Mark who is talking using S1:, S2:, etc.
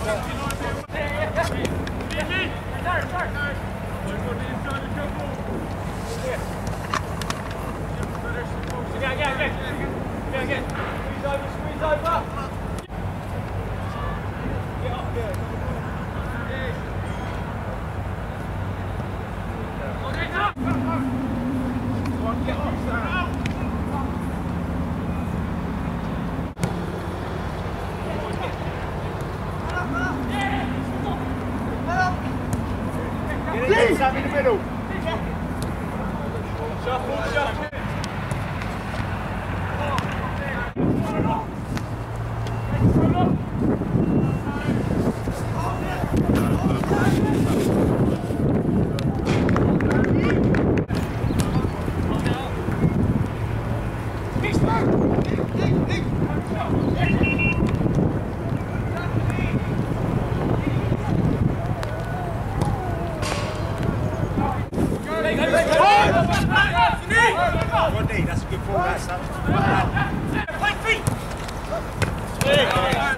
S1: Squeeze over. Get up, get up. Sam in the middle. Shuffle, shuffle. Rodney, that's a good ball, that's Play feet!